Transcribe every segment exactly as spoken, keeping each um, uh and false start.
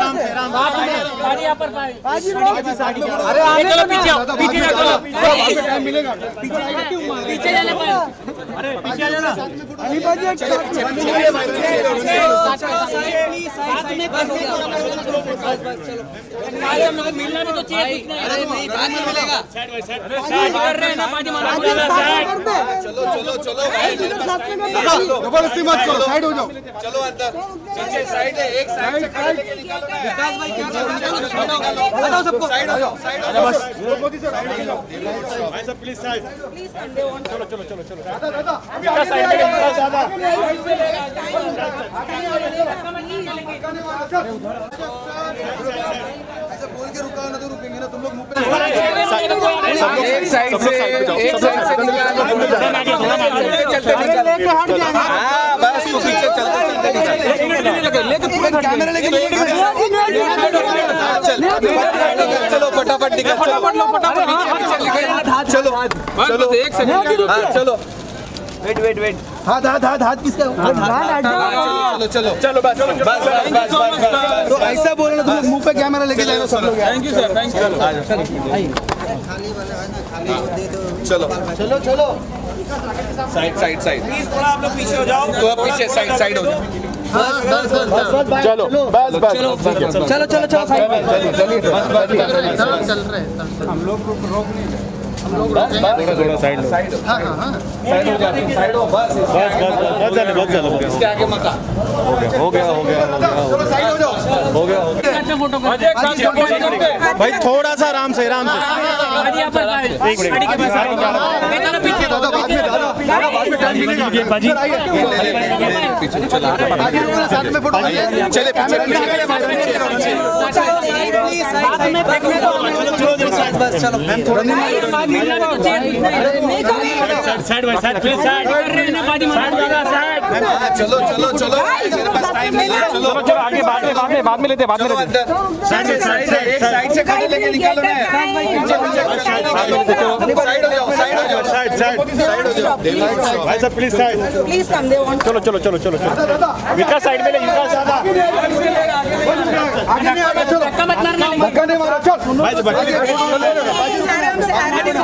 राम से राम पाजी यहाँ पर पाजी अरे आगे चलो पीछे आओ पीछे जाओ टाइम मिलेगा पीछे जाने पाए अरे पीछे आ जाना अली पाजी साथ में बस हम लोग मिलना भी तो चाहिए। अरे नहीं बाद में मिलेगा साइड बाय साइड साइड कर रहे हैं ना पाजी मारा चलो चलो चलो जबरदस्ती मत करो साइड हो जाओ चलो अंदर पीछे साइड है एक साइड से खड़े लेके निकालो ना विकास भाई क्या बताओ सबको साइड हो जाओ साइड हो जाओ बस मोदी सर साइड हो जाओ भाई सब प्लीज साइड प्लीज चलो चलो चलो चलो दादा दादा क्या साइड में दादा ऐसा बोल के रुका ना तो रुकेंगे ना तुम लोग मुंह पे एक साइड से एक साइड से चलते लेके हट जाना हां बस तू पीछे चलते चलते लेके पूरा कैमरा लेके चल चलो फटाफट निकल फटाफट लो फटाफट चलो चलो एक सेकंड हां चलो वेट वेट वेट हाथ हाथ हाथ हाथ किसका चलो चलो चलो बस बस बस बस तो ऐसा बोल रहे तुम मुंह पे कैमरा लेके जाओ सब लोग। Thank you sir thank you चलो चलो चलो साइड साइड साइड प्लीज थोड़ा आप लोग पीछे हो जाओ तो आप पीछे साइड साइड हो जाओ बस बस बस चलो बस बस चलो चलो चलो साइड में चलिए चलिए चल रहे हम लोग रोक नहीं रहे हम लोग थोड़ा थोड़ा साइड साइड हां हां हां साइड हो जाओ साइड हो बस बस बस बस चलो बस चलो इसके आगे मत आ हो गया हो गया चलो साइड हो जाओ हो गया हो गया फोटो भाई थोड़ा सा आराम से आराम से पाजी यहाँ पर एक मिनट गाड़ी के पास बेटा पीछे दादा बाद में दादा दादा बाद में टाइम मिलेगा बाजी पीछे चलो आगे लोगों साथ में फोटो चले कैमरा बस चलो मिलना भी तो चाहिए। Side by side please side कर रहे हैं ना पाजी मारा साइड चलो चलो चलो मेरे पास टाइम नहीं है चलो चलो आगे बाद में बाद में बाद में लेते बाद में चलो लेते अंदर साइड साइड एक साइड से खड़े लेके निकालो ना पीछे पीछे साइड हो जाओ साइड हो जाओ साइड साइड साइड हो जाओ भाई साहब प्लीज साइड प्लीज कम दे वन चलो चलो चलो चलो चलो विकास साइड में ले विकास आगे नहीं आगे चलो धक्का मत मारना धक्का नहीं मारो चल भाई तो बच्चे आराम से आराम से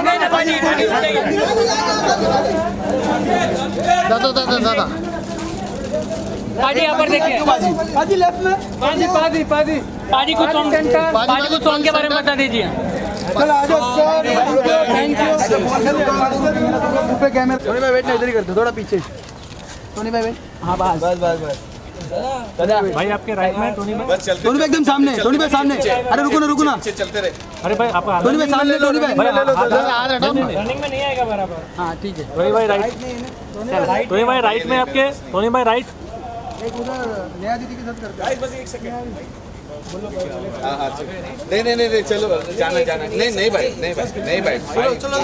दादा दादा दादा पाजी यहाँ पर देखिए पाजी लेफ्ट में पाजी पाजी पाजी पाजी कुछ सॉन्ग पाजी कुछ सॉन्ग के बारे में बता दीजिए। चल आ जाओ सर थैंक यू मुंह पे कैमरा टोनी भाई वेट नहीं इधर ही करते थोड़ा पीछे टोनी भाई वेट हां बस बस बस बस भाई आपके राइट में टोनी भाई बस चलते टोनी भाई एकदम सामने टोनी भाई सामने अरे रुको ना रुको ना पीछे चलते रहे अरे भाई आप टोनी भाई सामने टोनी भाई हाथ रनिंग में नहीं आएगा बराबर। हां ठीक है टोनी भाई राइट टोनी भाई राइट में आपके टोनी भाई राइट एक उधर नया दीदी के साथ करते हैं बस एक सेकंड हां हां नहीं नहीं नहीं चलो जाना जाना नहीं नहीं भाई नहीं भाई नहीं भाई चलो चलो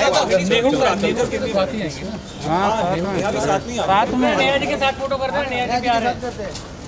साथ में नया जी के साथ फोटो करते हैं नया जी के आ रहे हैं।